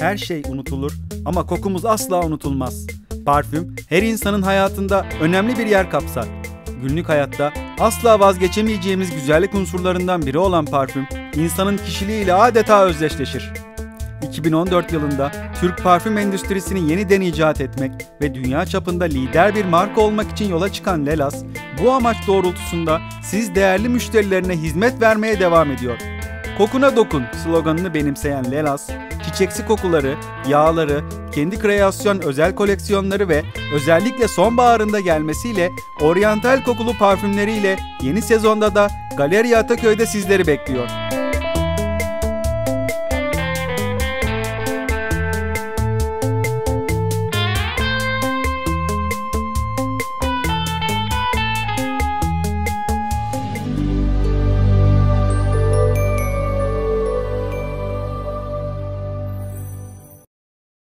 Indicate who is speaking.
Speaker 1: her şey unutulur ama kokumuz asla unutulmaz. Parfüm her insanın hayatında önemli bir yer kapsar. Günlük hayatta asla vazgeçemeyeceğimiz güzellik unsurlarından biri olan parfüm, insanın kişiliğiyle adeta özdeşleşir. 2014 yılında Türk parfüm endüstrisini yeniden icat etmek ve dünya çapında lider bir marka olmak için yola çıkan Lelas, bu amaç doğrultusunda siz değerli müşterilerine hizmet vermeye devam ediyor. Kokuna dokun sloganını benimseyen Lelas, çiçeksi kokuları, yağları, kendi kreasyon özel koleksiyonları ve özellikle sonbaharında gelmesiyle oryantal kokulu parfümleriyle yeni sezonda da Galerya Ataköy'de sizleri bekliyor.